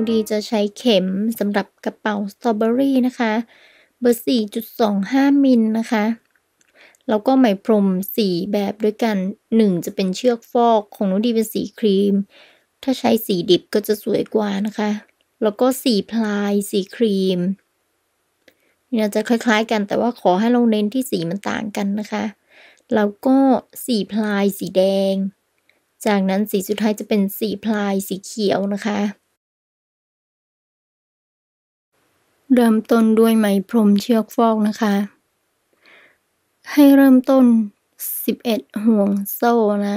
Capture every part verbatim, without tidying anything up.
ดีจะใช้เข็มสำหรับกระเป๋าสตรอเบอรี่นะคะเบอร์ สี่จุดสองห้า มิลนะคะแล้วก็ไหมพรมสี่แบบด้วยกันหนึ่งจะเป็นเชือกฟอกของน้องดีเป็นสีครีมถ้าใช้สีดิบก็จะสวยกว่านะคะแล้วก็สีพลายสีครีมเนี่ยจะคล้ายๆกันแต่ว่าขอให้เราเน้นที่สีมันต่างกันนะคะแล้วก็สีพลายสีแดงจากนั้นสีสุดท้ายจะเป็นสีพลายสีเขียวนะคะเริ่มต้นด้วยไหมพรมเชือกฟอกนะคะให้เริ่มต้นสิบเอ็ดห่วงโซ่นะ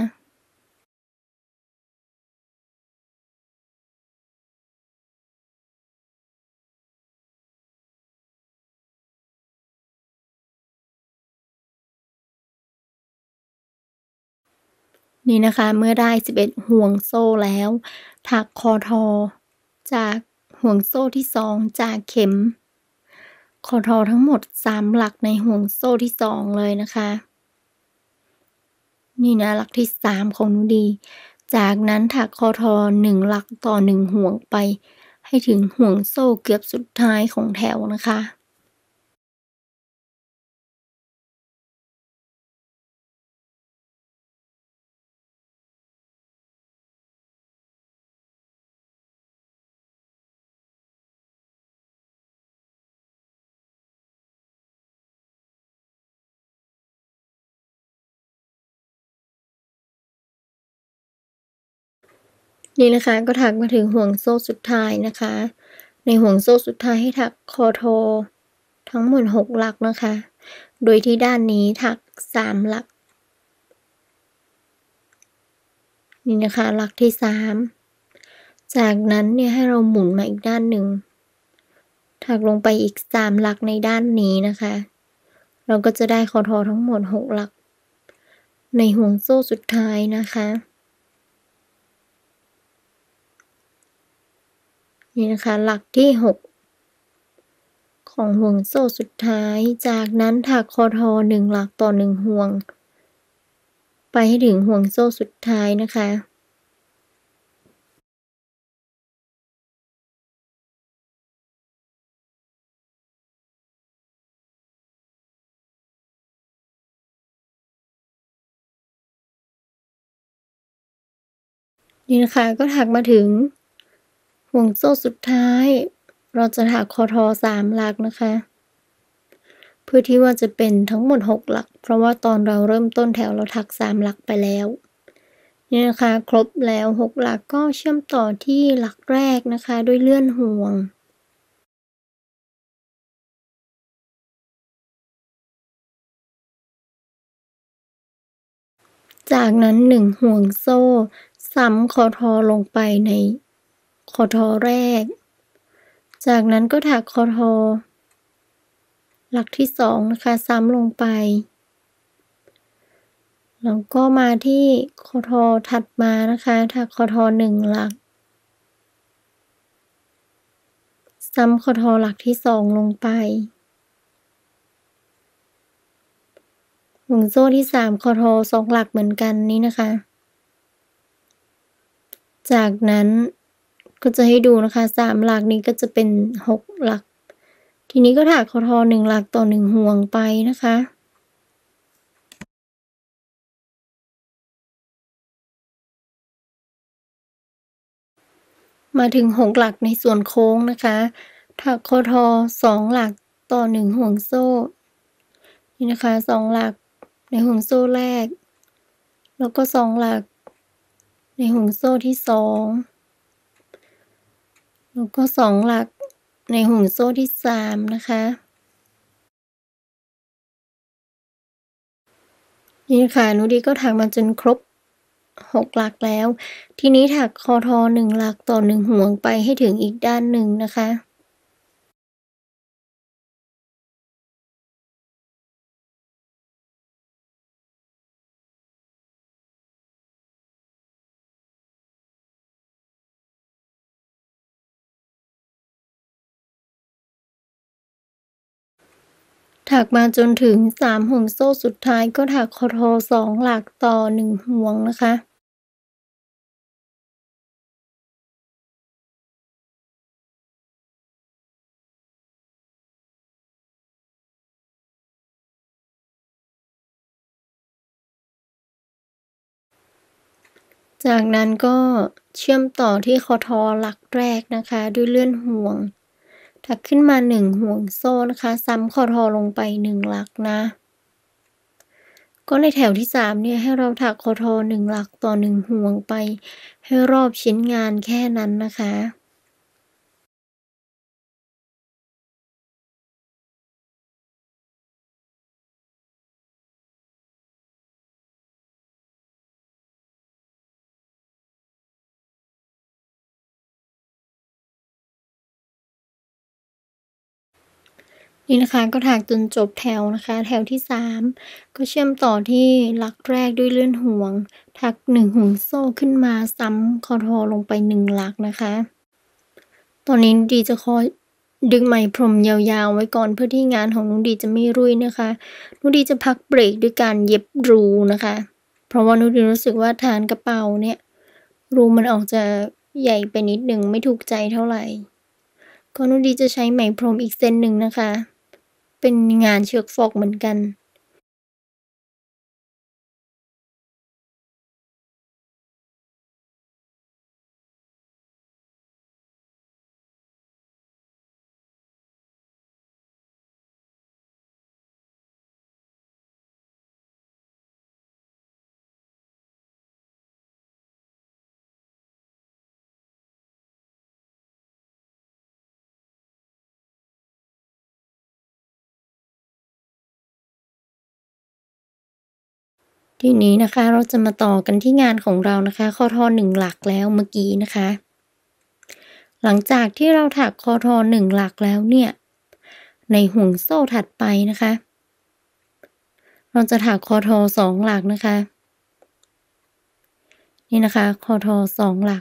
นี่นะคะเมื่อได้สิบเอ็ดห่วงโซ่แล้วถักคอทอจากห่วงโซ่ที่สองจากเข็มคอทอทั้งหมดสามหลักในห่วงโซ่ที่สองเลยนะคะนี่นะหลักที่สามของหนูดีจากนั้นถักคอทอหนึ่งหลักต่อหนึ่งห่วงไปให้ถึงห่วงโซ่เกือบสุดท้ายของแถวนะคะนี่นะคะก็ถักมาถึงห่วงโซ่สุดท้ายนะคะในห่วงโซ่สุดท้ายให้ถักคอทอทั้งหมดหกหลักนะคะโดยที่ด้านนี้ถักสามหลักนี่นะคะหลักที่สามจากนั้นเนี่ยให้เราหมุนมาอีกด้านหนึ่งถักลงไปอีกสามหลักในด้านนี้นะคะเราก็จะได้คอทอทั้งหมดหกหลักในห่วงโซ่สุดท้ายนะคะนี่นะคะหลักที่หกของห่วงโซ่สุดท้ายจากนั้นถักคอทอหนึ่งหลักต่อหนึ่งห่วงไปให้ถึงห่วงโซ่สุดท้ายนะคะนี่นะคะก็ถักมาถึงห่วงโซ่สุดท้ายเราจะถักคอทอสามหลักนะคะเพื่อที่ว่าจะเป็นทั้งหมดหกหลักเพราะว่าตอนเราเริ่มต้นแถวเราถักสามหลักไปแล้วนี่นะคะครบแล้วหกหลักก็เชื่อมต่อที่หลักแรกนะคะด้วยเลื่อนห่วงจากนั้นหนึ่งห่วงโซ่ซ้ำคอทอลงไปในคอทอแรกจากนั้นก็ถักคอทอหลักที่สองนะคะซ้ำลงไปแล้วก็มาที่คอทอถัดมานะคะถักคอทอหนึ่งหลักซ้ำคอทอหลักที่สองลงไปห่วงโซ่ที่สามคอทอสองหลักเหมือนกันนี้นะคะจากนั้นก็จะให้ดูนะคะสามหลักนี้ก็จะเป็นหกหลักทีนี้ก็ถักคอทอหนึ่งหลักต่อหนึ่งห่วงไปนะคะมาถึงหกหลักในส่วนโค้งนะคะถักคอทอสองหลักต่อหนึ่งห่วงโซ่นี่นะคะสองหลักในห่วงโซ่แรกแล้วก็สองหลักในห่วงโซ่ที่สองแล้วก็สองหลักในห่วงโซ่ที่สามนะคะนี่ค่ะหนูดีก็ถักมาจนครบหกหลักแล้วทีนี้ถักคอทอหนึ่งหลักต่อหนึ่งห่วงไปให้ถึงอีกด้านหนึ่งนะคะถักมาจนถึงสามห่วงโซ่สุดท้ายก็ถักคอทอสองหลักต่อหนึ่งห่วงนะคะจากนั้นก็เชื่อมต่อที่คอทอหลักแรกนะคะด้วยเลื่อนห่วงถักขึ้นมาหนึ่งห่วงโซ่นะคะซ้ำคอทอลงไปหนึ่งหลักนะก็ในแถวที่สามเนี่ยให้เราถักคอทอหนึ่งหลักต่อหนึ่งห่วงไปให้รอบชิ้นงานแค่นั้นนะคะนี่นะคะก็ถักจนจบแถวนะคะแถวที่สามก็เชื่อมต่อที่หลักแรกด้วยเลื่อนห่วงถักหนึ่งห่วงโซ่ขึ้นมาซ้ำคอทอลงไปหนึ่งหลักนะคะตอนนี้นุชดีจะคอยดึงไหมพรมยาวๆไว้ก่อนเพื่อที่งานของนุชดีจะไม่รุ่ยนะคะนุชดีจะพักเบรกด้วยการเย็บรูนะคะเพราะว่านุชดีรู้สึกว่าฐานกระเป๋าเนี่ยรูมันออกจะใหญ่ไปนิดหนึ่งไม่ถูกใจเท่าไหร่ก็นุชดีจะใช้ไหมพรมอีกเส้นหนึ่งนะคะเป็นงานเชือกฟอกเหมือนกันทีนี้นะคะเราจะมาต่อกันที่งานของเรานะคะคอทอหนึ่งหลักแล้วเมื่อกี้นะคะหลังจากที่เราถักคอทอหนึ่งหลักแล้วเนี่ยในห่วงโซ่ถัดไปนะคะเราจะถักคอทอสองหลักนะคะนี่นะคะคอทอสองหลัก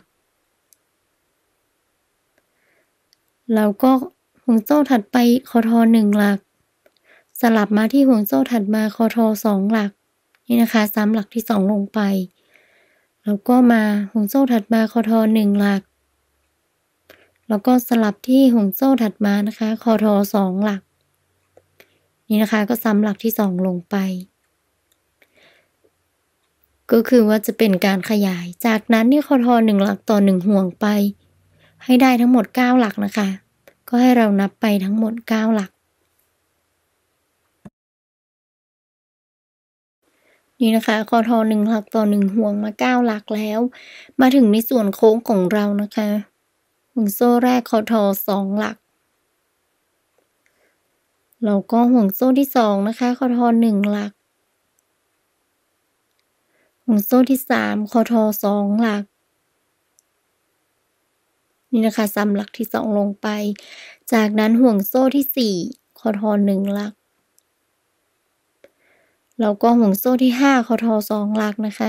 แล้วก็ห่วงโซ่ถัดไปคอทอหนึ่งหลักสลับมาที่ห่วงโซ่ถัดมาคอทอสองหลักนี่นะคะซ้ำหลักที่สองลงไปแล้วก็มาห่วงโซ่ถัดมาคอทอหนึ่งหลักแล้วก็สลับที่ห่วงโซ่ถัดมานะคะคอทอสองหลักนี่นะคะก็ซ้ำหลักที่สองลงไปก็คือว่าจะเป็นการขยายจากนั้นเนี่ยคอทอหนึ่งหลักต่อหนึ่งห่วงไปให้ได้ทั้งหมดเก้าหลักนะคะก็ให้เรานับไปทั้งหมดเก้าหลักนี่นะคะคอทอหนึ่งหลักต่อหนึ่งห่วงมาเก้าหลักแล้วมาถึงในส่วนโค้งของเรานะคะห่วงโซ่แรกคอทอสองหลักแล้วก็ห่วงโซ่ที่สองนะคะคอทอหนึ่งหลักห่วงโซ่ที่สามคอทอสองหลักนี่นะคะซ้ำหลักที่สองลงไปจากนั้นห่วงโซ่ที่สี่คอทอหนึ่งหลักแล้วก็ห่วงโซ่ที่ห้าคอทอสองหลักนะคะ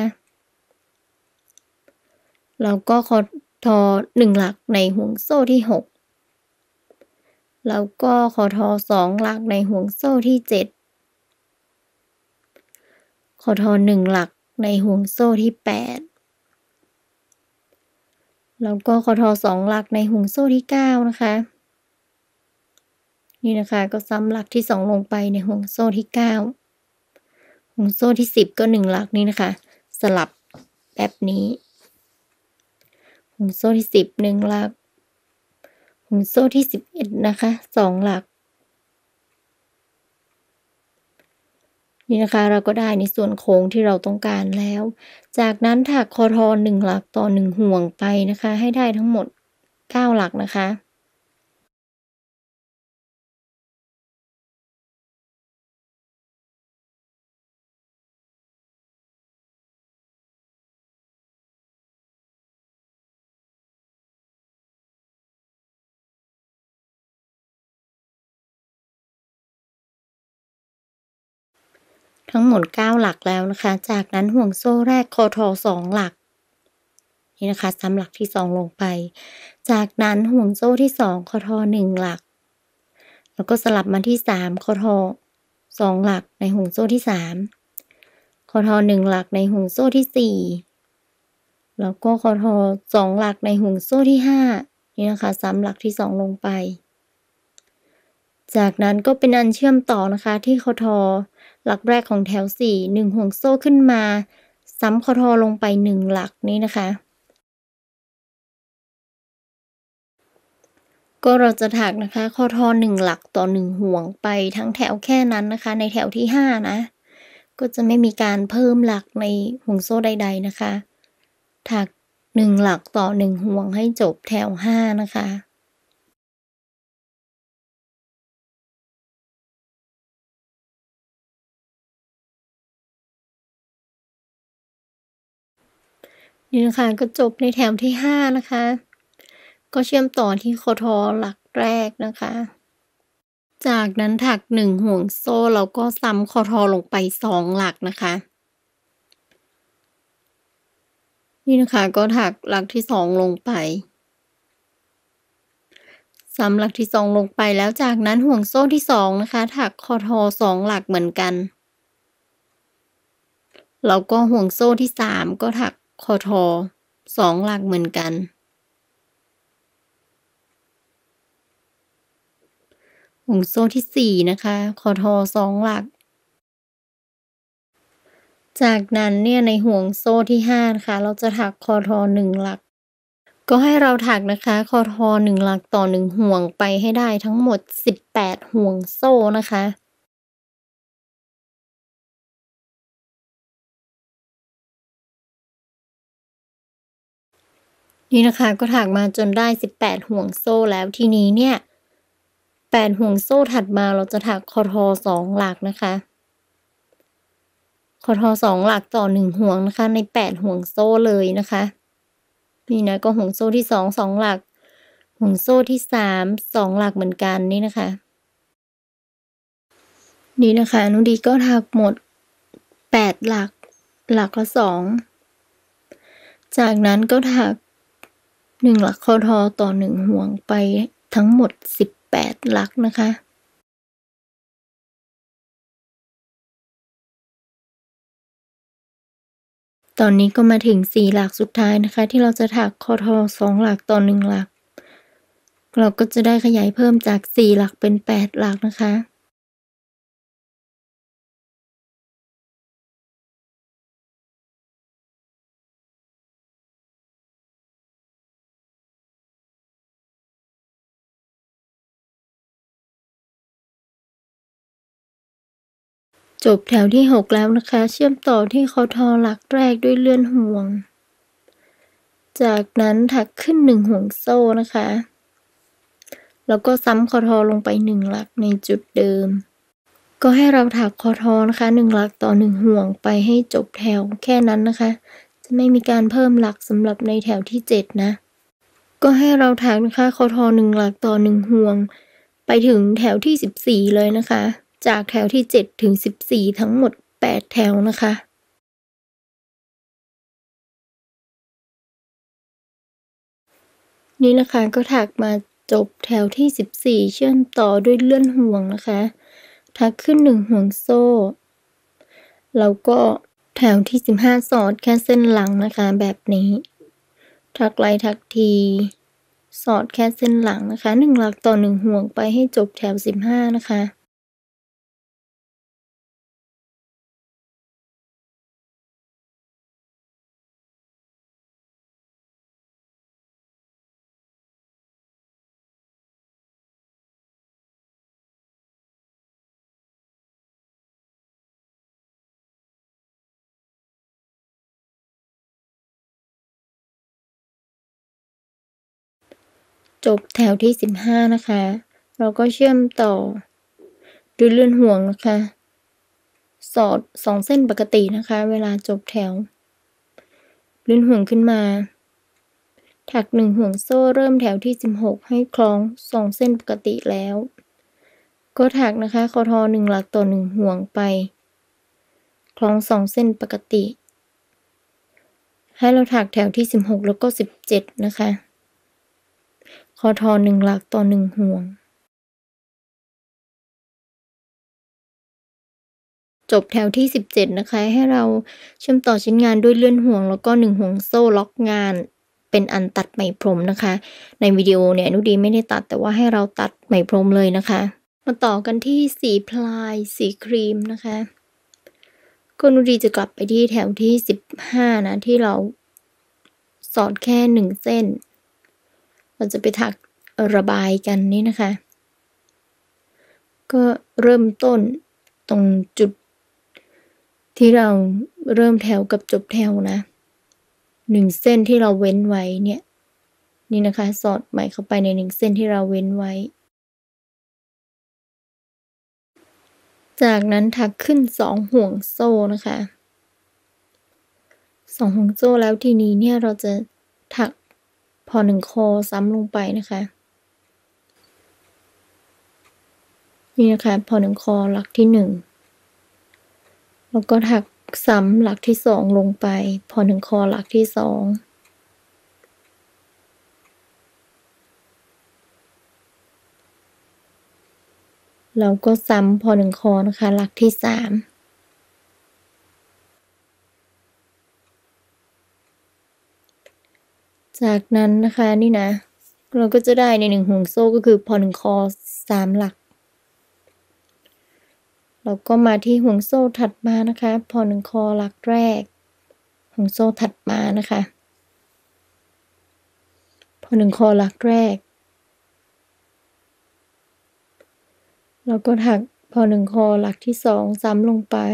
แล้วก็คอทอหนึ่งหลักในห่วงโซ่ที่หกแล้วก็คอทอสองหลักในห่วงโซ่ที่เจ็ดคอทอหนึ่งหลักในห่วงโซ่ที่แปดแล้วก็คอทอสองหลักในห่วงโซ่ที่เก้านะคะนี่นะคะก็ซ้ำหลักที่สองลงไปในห่วงโซ่ที่เก้าห่วงโซ่ที่สิบก็หนึ่งหลักนี้นะคะสลับแบบนี้ห่วงโซ่ที่สิบหนึ่งหลักห่วงโซ่ที่สิบเอ็ดนะคะสองหลักนี่นะคะเราก็ได้ในส่วนโค้งที่เราต้องการแล้วจากนั้นถักคอทอหนึ่งหลักต่อหนึ่งห่วงไปนะคะให้ได้ทั้งหมดเก้าหลักนะคะทั้งหมดเก้าหลักแล้วนะคะจากนั้นห่วงโซ่แรกคอทอสองหลักนี่นะคะซ้ำหลักที่สองลงไปจากนั้นห่วงโซ่ที่สองคอทอหนึ่งหลักแล้วก็สลับมาที่สามคอทอสองหลักในห่วงโซ่ที่สามคอทอหนึ่งหลักในห่วงโซ่ที่สี่แล้วก็คอทอสองหลักในห่วงโซ่ที่ห้านี่นะคะซ้ำหลักที่สองลงไปจากนั้นก็เป็นอันเชื่อมต่อนะคะที่คอทอหลักแรกของแถวสี่หนึ่งห่วงโซ่ขึ้นมาซ้ำคอทอลงไปหนึ่งหลักนี้นะคะก็เราจะถักนะคะคอทอหนึ่งหลักต่อหนึ่งห่วงไปทั้งแถวแค่นั้นนะคะในแถวที่ห้านะก็จะไม่มีการเพิ่มหลักในห่วงโซ่ใดๆนะคะถักหนึ่งหลักต่อหนึ่งห่วงให้จบแถวห้านะคะนี่นะคะก็จบในแถวที่ห้านะคะก็เชื่อมต่อที่คอทอหลักแรกนะคะจากนั้นถักหนึ่งห่วงโซ่แล้วก็ซ้ำคอทอลงไปสองหลักนะคะนี่นะคะก็ถักหลักที่สองลงไปซ้ำหลักที่สองลงไปแล้วจากนั้นห่วงโซ่ที่สองนะคะถักคอทอสองหลักเหมือนกันแล้วก็ห่วงโซ่ที่สามก็ถักคอทอสองหลักเหมือนกันห่วงโซ่ที่สี่นะคะคอทอสองหลักจากนั้นเนี่ยในห่วงโซ่ที่ห้านะคะเราจะถักคอทอหนึ่งหลักก็ให้เราถักนะคะคอทอหนึ่งหลักต่อหนึ่งห่วงไปให้ได้ทั้งหมดสิบแปดห่วงโซ่นะคะนี่นะคะก็ถักมาจนได้สิบแปดห่วงโซ่แล้วทีนี้เนี่ยแปดห่วงโซ่ถัดมาเราจะถักคอทอสองหลักนะคะคอทอสองหลักต่อหนึ่งห่วงนะคะในแปดห่วงโซ่เลยนะคะนี่นะก็ห่วงโซ่ที่สอง สองหลักห่วงโซ่ที่สาม สองหลักเหมือนกันนี่นะคะนี่นะคะนุดีก็ถักหมดแปดหลักหลักละสองจากนั้นก็ถักหนึ่งหลักคอทอต่อหนึ่งห่วงไปทั้งหมดสิบแปดหลักนะคะตอนนี้ก็มาถึงสี่หลักสุดท้ายนะคะที่เราจะถักคอทอสองหลักต่อหนึ่งหลักเราก็จะได้ขยายเพิ่มจากสี่หลักเป็นแปดหลักนะคะจบแถวที่หกแล้วนะคะเชื่อมต่อที่คอทอหลักแรกด้วยเลื่อนห่วงจากนั้นถักขึ้นหนึ่งห่วงโซ่นะคะแล้วก็ซ้ำคอทอลงไปหนึ่งหลักในจุดเดิมก็ให้เราถักคอทอนะคะหนึ่งหลักต่อหนึ่งห่วงไปให้จบแถวแค่นั้นนะคะจะไม่มีการเพิ่มหลักสำหรับในแถวที่เจ็ดนะก็ให้เราถักนะคะคอทอหนึ่งหลักต่อหนึ่งห่วงไปถึงแถวที่สิบสี่เลยนะคะจากแถวที่เจ็ดถึงสิบสี่ทั้งหมดแปดแถวนะคะนี่นะคะก็ถักมาจบแถวที่สิบสี่เชื่อมต่อด้วยเลื่อนห่วงนะคะถักขึ้นหนึ่งห่วงโซ่แล้วก็แถวที่สิบห้าสอดแค่เส้นหลังนะคะแบบนี้ถักไล่ถักทีสอดแค่เส้นหลังนะคะหนึ่งหลักต่อหนึ่งห่วงไปให้จบแถวสิบห้านะคะจบแถวที่สิบห้านะคะเราก็เชื่อมต่อด้วยเลื่อนห่วงนะคะสอดสองเส้นปกตินะคะเวลาจบแถวเลื่อนห่วงขึ้นมาถักหนึ่งห่วงโซ่เริ่มแถวที่สิบหกให้คล้องสองเส้นปกติแล้วก็ถักนะคะคอทอหนึ่งหลักต่อหนึ่งห่วงไปคล้องสองเส้นปกติให้เราถักแถวที่สิบหกแล้วก็สิบเจ็ดนะคะคอทอหนึ่งหลักต่อหนึ่งห่วงจบแถวที่สิบเจ็ดนะคะให้เราเชื่อมต่อชิ้นงานด้วยเลื่อนห่วงแล้วก็หนึ่งห่วงโซ่ล็อกงานเป็นอันตัดไหมพรมนะคะในวิดีโอเนี่ยนุดีไม่ได้ตัดแต่ว่าให้เราตัดไหมพรมเลยนะคะมาต่อกันที่สีพลายสีครีมนะคะก็นุดีจะกลับไปที่แถวที่สิบห้านะที่เราสอดแค่หนึ่งเส้นเราจะไปถักระบายกันนี่นะคะก็เริ่มต้นตรงจุดที่เราเริ่มแถวกับจบแถวนะหนึ่งเส้นที่เราเว้นไว้เนี่ยนี่นะคะสอดไหมเข้าไปในหนึ่งเส้นที่เราเว้นไว้จากนั้นถักขึ้นสองห่วงโซ่นะคะสองห่วงโซ่แล้วทีนี้เนี่ยเราจะถักพอหนึ่งคอซ้ำลงไปนะคะนี่นะคะพอหนึ่งคอหลักที่หนึ่งแล้วก็ถักซ้ำหลักที่สองลงไปพอหนึ่งคอหลักที่สองแล้วก็ซ้ำพอหนึ่งคอนะคะหลักที่สามจากนั้นนะคะนี่นะเราก็จะได้ในหนึ่งห่วงโซ่ก็คือพอหนึ่งคอสามหลักแล้วก็มาที่ห่วงโซ่ถัดมานะคะพอหนึ่งคอหลักแรกห่วงโซ่ถัดมานะคะพอหนึ่งคอหลักแรกแล้วก็ถักพอหนึ่งคอหลักที่สองซ้ำลงไป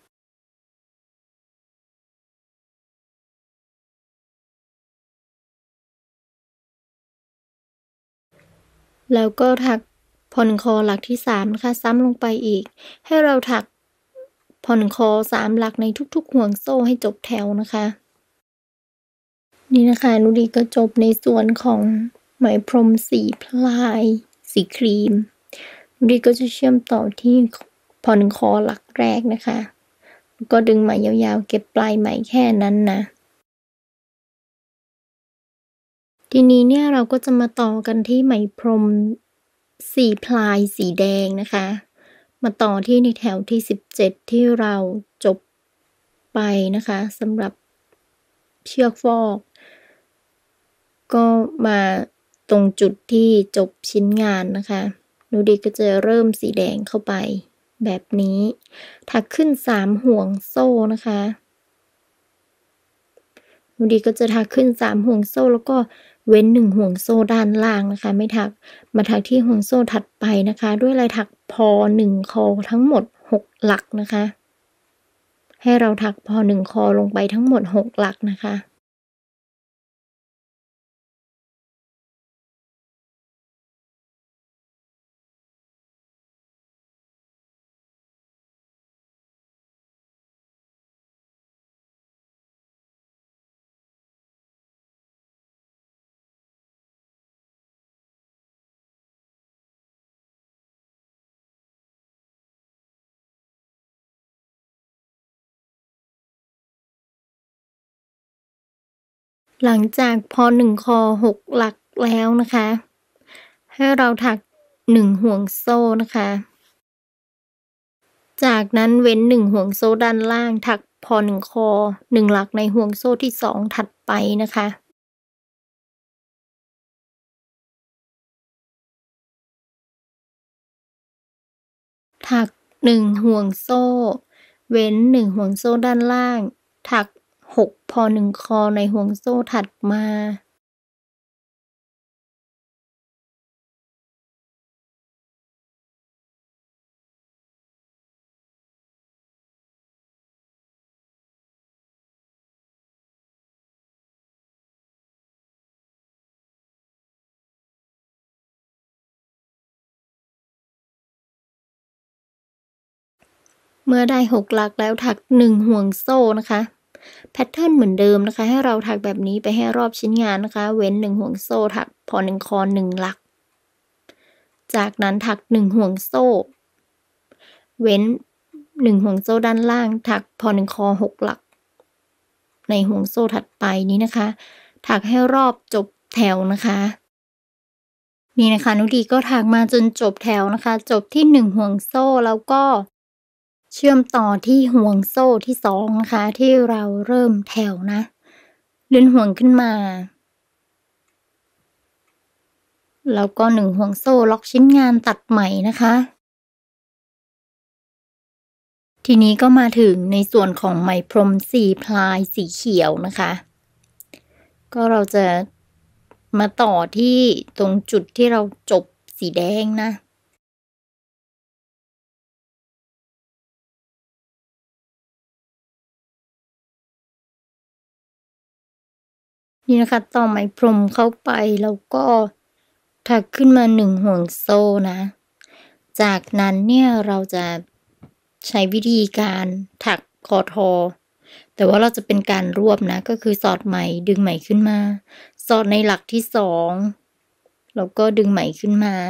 แล้วก็ถักพอหนึ่งคอหลักที่สามนะคะซ้ำลงไปอีกให้เราถักพอหนึ่งคอสามหลักในทุกๆห่วงโซ่ให้จบแถวนะคะนี่นะคะนุดีก็จบในส่วนของไหมพรมสีพลายสีครีมนุดีก็จะเชื่อมต่อที่พอหนึ่งคอหลักแรกนะคะแล้วก็ดึงไหมยาวๆเก็บปลายไหมแค่นั้นนะทีนี้เนี่ยเราก็จะมาต่อกันที่ไหมพรมสีพลายสีแดงนะคะมาต่อที่ในแถวที่สิบเจ็ดที่เราจบไปนะคะสำหรับเชือกฟอกก็มาตรงจุดที่จบชิ้นงานนะคะนูดีก็จะเริ่มสีแดงเข้าไปแบบนี้ถักขึ้นสามห่วงโซ่นะคะนูดีก็จะถักขึ้นสามห่วงโซ่แล้วก็เว้นหนึ่งห่วงโซ่ด้านล่างนะคะไม่ถักมาถักที่ห่วงโซ่ถัดไปนะคะด้วยลายถักพอหนึ่งคอทั้งหมดหกหลักนะคะให้เราถักพอหนึ่งคอลงไปทั้งหมดหกหลักนะคะหลังจากพอหนึ่งคอหกหลักแล้วนะคะให้เราถักหนึ่งห่วงโซ่นะคะจากนั้นเว้นหนึ่งห่วงโซ่ด้านล่างถักพอหนึ่งคอหนึ่งหลักในห่วงโซ่ที่สองถัดไปนะคะถักหนึ่งห่วงโซ่เว้นหนึ่งห่วงโซ่ด้านล่างถักหกพอหนึ่งคอในห่วงโซ่ถัดมาเมื่อได้หกหลักแล้วถักหนึ่งห่วงโซ่นะคะแพทเทิร์นเหมือนเดิมนะคะให้เราถักแบบนี้ไปให้รอบชิ้นงานนะคะเว้นหนึ่งห่วงโซ่ถักพอหนึ่งคอหนึ่งหลักจากนั้นถักหนึ่งห่วงโซ่เว้นหนึ่งห่วงโซ่ด้านล่างถักพอหนึ่งคอหกหลักในห่วงโซ่ถัดไปนี้นะคะถักให้รอบจบแถวนะคะนี่นะคะนุดีก็ถักมาจนจบแถวนะคะจบที่หนึ่งห่วงโซ่แล้วก็เชื่อมต่อที่ห่วงโซ่ที่สองนะคะที่เราเริ่มแถวนะเลื่อนห่วงขึ้นมาแล้วก็หนึ่งห่วงโซ่ล็อกชิ้นงานตัดไหมนะคะทีนี้ก็มาถึงในส่วนของไหมพรมสี่พลายสีเขียวนะคะก็เราจะมาต่อที่ตรงจุดที่เราจบสีแดงนะนี่นะคะต่อไหมพรมเข้าไปแล้วก็ถักขึ้นมาหนึ่งห่วงโซ่นะจากนั้นเนี่ยเราจะใช้วิธีการถักคอทอแต่ว่าเราจะเป็นการรวบนะก็คือสอดไหมดึงไหมขึ้นมาสอดในหลักที่สองแล้วก็ดึงไหมขึ้นมา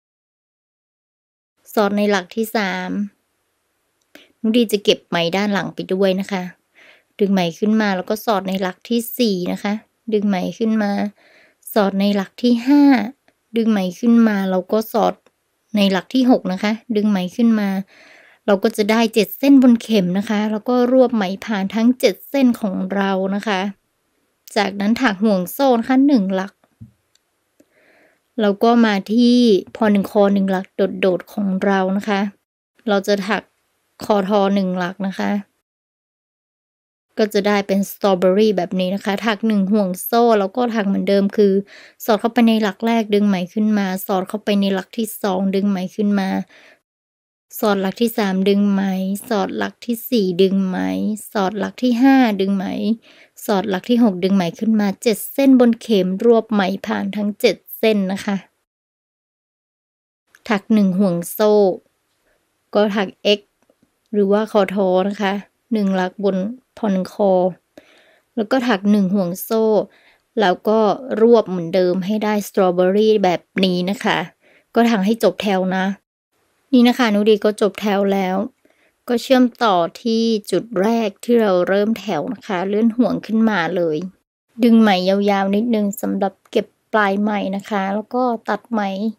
สอดในหลักที่สามนุดีจะเก็บไหมด้านหลังไปด้วยนะคะดึงไหมขึ้นมาแล้วก็สอดในหลักที่สี่นะคะดึงไหมขึ้นมาสอดในหลักที่ห้าดึงไหมขึ้นมาแล้วก็สอดในหลักที่หกนะคะดึงไหมขึ้นมาเราก็จะได้เจ็ดเส้นบนเข็มนะคะแล้วก็รวบไหมผ่านทั้งเจ็ดเส้นของเรานะคะจากนั้นถักห่วงโซ่นะคะหนึ่งหลักแล้วก็มาที่พอหนึ่งคอหนึ่งหลักโดดๆของเรานะคะเราจะถักคอทอหนึ่งหลักนะคะก็จะได้เป็นสตรอเบอรี่แบบนี้นะคะถักหนึ่งห่วงโซ่แล้วก็ถักเหมือนเดิมคือสอดเข้าไปในหลักแรกดึงไหมขึ้นมาสอดเข้าไปในหลักที่สองดึงไหมขึ้นมาสอดหลักที่สามดึงไหมสอดหลักที่สี่ดึงไหมสอดหลักที่ห้าดึงไหมสอดหลักที่หกดึงไหมขึ้นมาเจ็ดเส้นบนเข็มรวบไหมผ่านทั้งเจ็ดเส้นนะคะถักหนึ่งห่วงโซ่ก็ถัก X หรือว่าคอทอนะคะหนึ่งหลักบนพอหนึ่งคอแล้วก็ถักหนึ่งห่วงโซ่แล้วก็รวบเหมือนเดิมให้ได้สตรอเบอรี่แบบนี้นะคะก็ถักให้จบแถวนะนี่นะคะนุดีก็จบแถวแล้วก็เชื่อมต่อที่จุดแรกที่เราเริ่มแถวนะคะเลื่อนห่วงขึ้นมาเลยดึงไหมยาวๆนิดนึงสำหรับเก็บปลายไหมนะคะแล้วก็ตัดไหม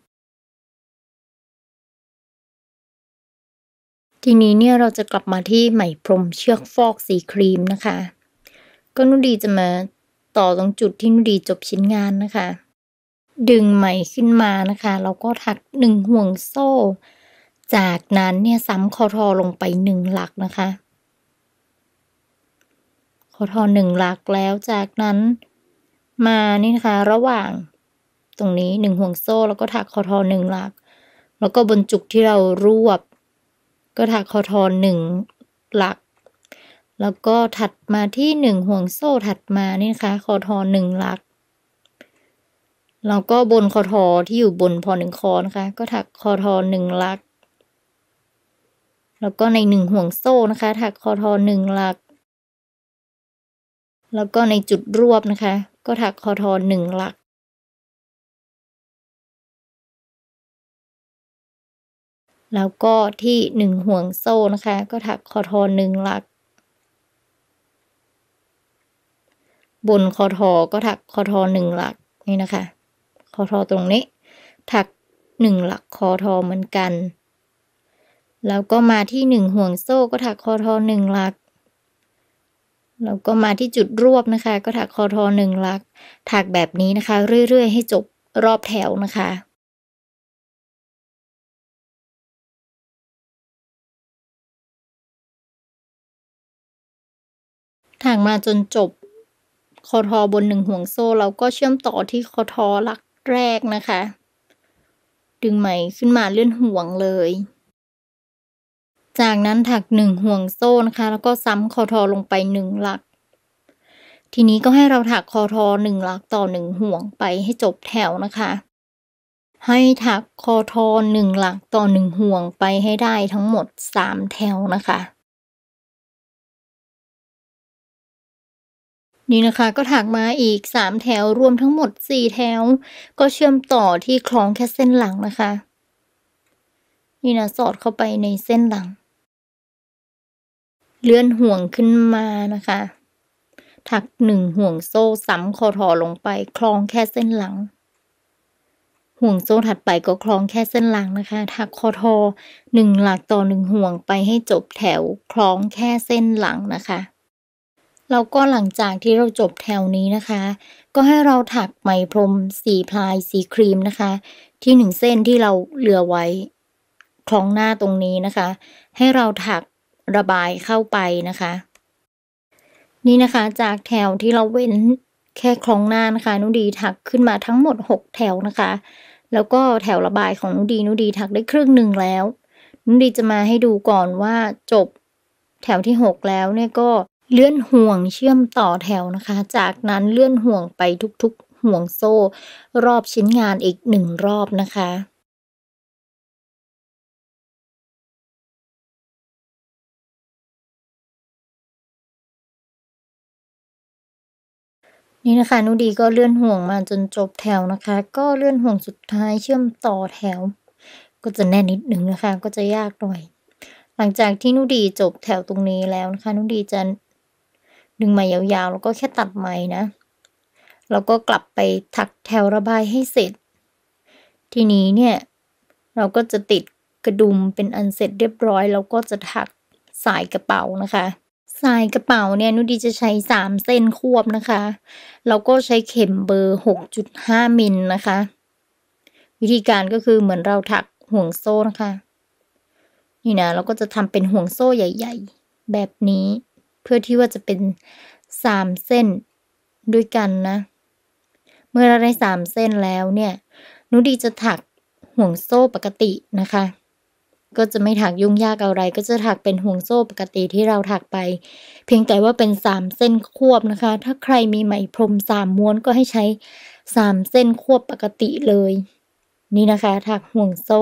ทีนี้เนี่ยเราจะกลับมาที่ไหมพรมเชือกฟอกสีครีมนะคะก็นุดีจะมาต่อตรงจุดที่นุดีจบชิ้นงานนะคะดึงไหมขึ้นมานะคะแล้วก็ถักหนึ่งห่วงโซ่จากนั้นเนี่ยซ้ำคอทอลงไปหนึ่งหลักนะคะคอทอหนึ่งหลักแล้วจากนั้นมานี่นะคะระหว่างตรงนี้หนึ่งห่วงโซ่แล้วก็ถักคอทอหนึ่งหลักแล้วก็บนจุกที่เรารวบก็ถักคอทอหนึ่งหลักแล้วก็ถัดมาที่หนึ่งห่วงโซ่ถัดมานี่นะคะคอทอหนึ่งหลักแล้วก็บนคอทอที่อยู่บนพอหนึ่งคอนะคะก็ถักคอทอหนึ่งหลักแล้วก็ในหนึ่งห่วงโซ่นะคะถักคอทอหนึ่งหลักแล้วก็ในจุดรวบนะคะก็ถักคอทอหนึ่งหลักแล้วก็ที่หนึ่งห่วงโซ่นะคะก็ถักคอทอหนึ่งหลักบนคอทอก็ถักคอทอหนึ่งหลักนี่นะคะคอทอตรงนี้ถักหนึ่งหลักคอทอเหมือนกันแล้วก็มาที่หนึ่งห่วงโซ่ก็ถักคอทอหนึ่งหลักแล้วก็มาที่จุดรวบนะคะก็ถักคอทอหนึ่งหลักถักแบบนี้นะคะเรื่อยๆให้จบรอบแถวนะคะถักมาจนจบคอทอบนหนึ่งห่วงโซ่แล้วก็เชื่อมต่อที่คอทอหลักแรกนะคะดึงไหมขึ้นมาเลื่อนห่วงเลยจากนั้นถักหนึ่งห่วงโซ่นะคะแล้วก็ซ้ำคอทอลงไปหนึ่งหลักทีนี้ก็ให้เราถักคอทอหนึ่งหลักต่อหนึ่งห่วงไปให้จบแถวนะคะให้ถักคอทอหนึ่งหลักต่อหนึ่งห่วงไปให้ได้ทั้งหมดสามแถวนะคะนี่นะคะก็ถักมาอีกสามแถวรวมทั้งหมดสี่แถวก็เชื่อมต่อที่คล้องแค่เส้นหลังนะคะนี่นะสอดเข้าไปในเส้นหลังเลื่อนห่วงขึ้นมานะคะถักหนึ่งห่วงโซ่ซ้ำคอทอลงไปคล้องแค่เส้นหลังห่วงโซ่ถัดไปก็คล้องแค่เส้นหลังนะคะถักคอทอหนึ่งหลักต่อหนึ่งห่วงไปให้จบแถวคล้องแค่เส้นหลังนะคะแล้วก็หลังจากที่เราจบแถวนี้นะคะก็ให้เราถักไหมพรมสีพลายสีครีมนะคะที่หนึ่งเส้นที่เราเหลือไว้คล้องหน้าตรงนี้นะคะให้เราถักระบายเข้าไปนะคะนี่นะคะจากแถวที่เราเว้นแค่คล้องหน้านะคะนุดีถักขึ้นมาทั้งหมดหกแถวนะคะแล้วก็แถวระบายของนุดีนุดีถักได้ครึ่งหนึ่งแล้วนุดีจะมาให้ดูก่อนว่าจบแถวที่หกแล้วเนี่ยก็เลื่อนห่วงเชื่อมต่อแถวนะคะจากนั้นเลื่อนห่วงไปทุกๆห่วงโซ่รอบชิ้นงานอีกหนึ่งรอบนะคะนี่นะคะนุดีก็เลื่อนห่วงมาจนจบแถวนะคะก็เลื่อนห่วงสุดท้ายเชื่อมต่อแถวก็จะแน่นนิดหนึ่งนะคะก็จะยากหน่อยหลังจากที่นุดีจบแถวตรงนี้แล้วนะคะนุดีจะดึงไหมยาวๆแล้วก็แค่ตัดไหมนะแล้วก็กลับไปถักแถวระบายให้เสร็จทีนี้เนี่ยเราก็จะติดกระดุมเป็นอันเสร็จเรียบร้อยแล้วก็จะถักสายกระเป๋านะคะสายกระเป๋าเนี่ยนุดีจะใช้สามเส้นควบนะคะแล้วก็ใช้เข็มเบอร์ หกจุดห้า มิลนะคะวิธีการก็คือเหมือนเราถักห่วงโซ่นะคะนี่นะเราก็จะทำเป็นห่วงโซ่ใหญ่ๆแบบนี้เพื่อที่ว่าจะเป็นสามเส้นด้วยกันนะเมื่อเราได้สามเส้นแล้วเนี่ยนุดีจะถักห่วงโซ่ปกตินะคะก็จะไม่ถักยุ่งยากอะไรก็จะถักเป็นห่วงโซ่ปกติที่เราถักไปเพียงแต่ว่าเป็นสามเส้นควบนะคะถ้าใครมีไหมพรมสามม้วนก็ให้ใช้สามเส้นควบปกติเลยนี่นะคะถักห่วงโซ่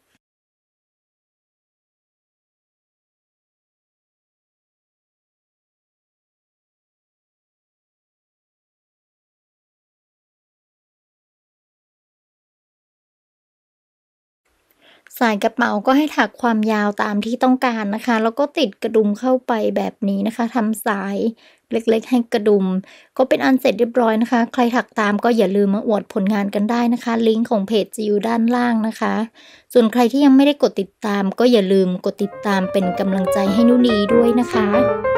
สายกระเป๋าก็ให้ถักความยาวตามที่ต้องการนะคะแล้วก็ติดกระดุมเข้าไปแบบนี้นะคะทำสายเล็กๆให้กระดุมก็เป็นอันเสร็จเรียบร้อยนะคะใครถักตามก็อย่าลืมมาอวดผลงานกันได้นะคะลิงก์ของเพจจะอยู่ด้านล่างนะคะส่วนใครที่ยังไม่ได้กดติดตามก็อย่าลืมกดติดตามเป็นกำลังใจให้นุนีด้วยนะคะ